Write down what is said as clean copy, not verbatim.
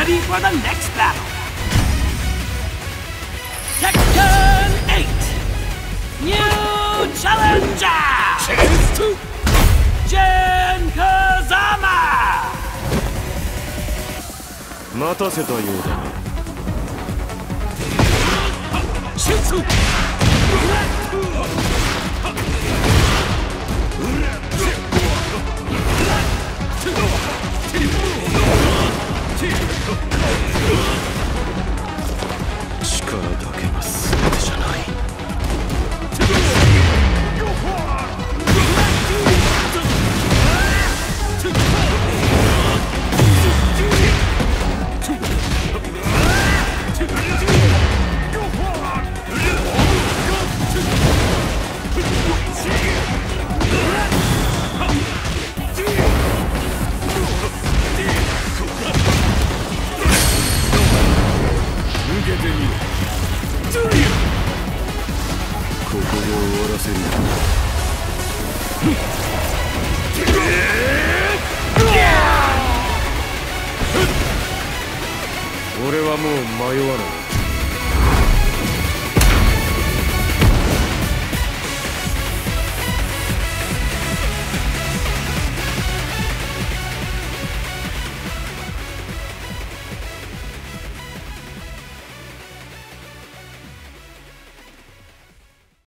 ready for the next battle. Tekken 8! New challenger! Chance to Jin Kazama! 待たせたようだな。 シュツ！ 力だけが全てじゃない。受けてみろ。ここで終わらせる。俺はもう迷わない。